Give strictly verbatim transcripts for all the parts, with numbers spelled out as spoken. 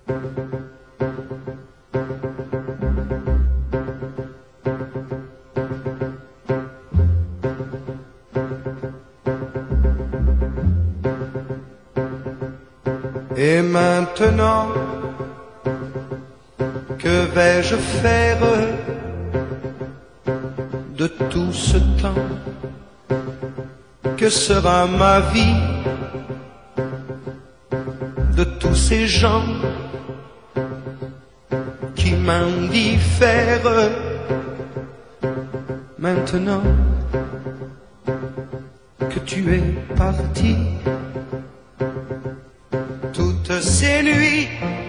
Et maintenant, que vais-je faire de tout ce temps? Que sera ma vie de tous ces gens qui m'indiffèrent? Maintenant que tu es parti, toutes ces nuits,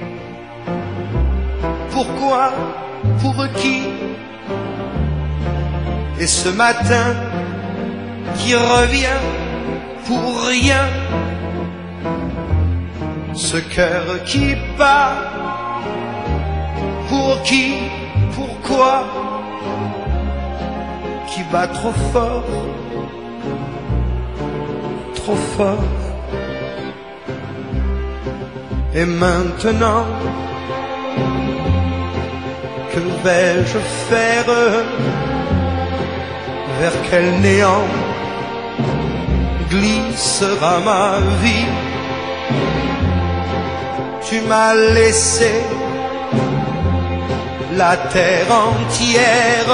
pourquoi, pour qui? Et ce matin qui revient pour rien, ce cœur qui bat, pour qui, pourquoi, qui bat trop fort, trop fort. Et maintenant, que vais-je faire? Vers quel néant glissera ma vie? Tu m'as laissé la terre entière,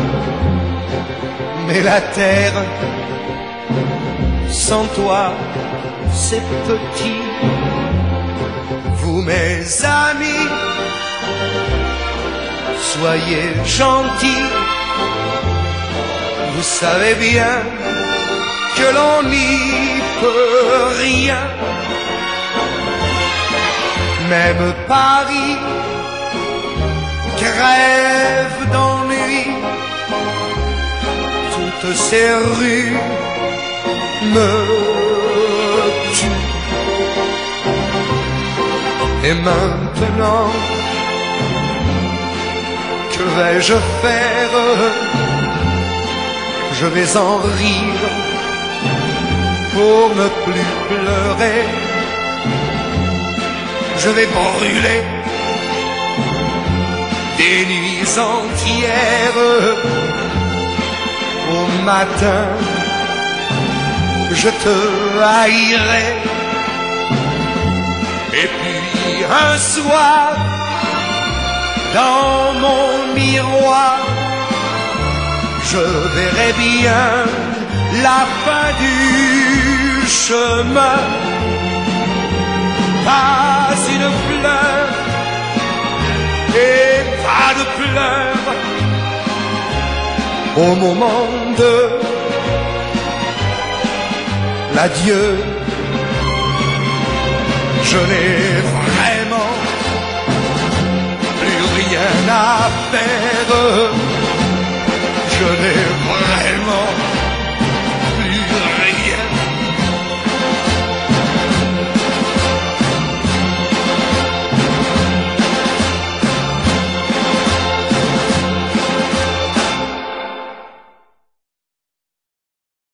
mais la terre sans toi c'est petit. Vous mes amis, soyez gentils, vous savez bien que l'on n'y peut rien. Même Paris crève d'ennui, toutes ces rues me tuent. Et maintenant, que vais-je faire? Je vais en rire pour ne plus pleurer. Je vais brûler des nuits entières. Au matin, je te haïrai. Et puis un soir, dans mon miroir, je verrai bien la fin du chemin. Pas une fleur et pas de pleurs au moment de l'adieu. Je n'ai vraiment plus rien à faire. Je n'ai